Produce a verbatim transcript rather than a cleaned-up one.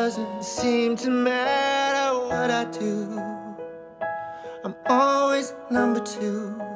doesn't seem to matter what I do. I'm always number two.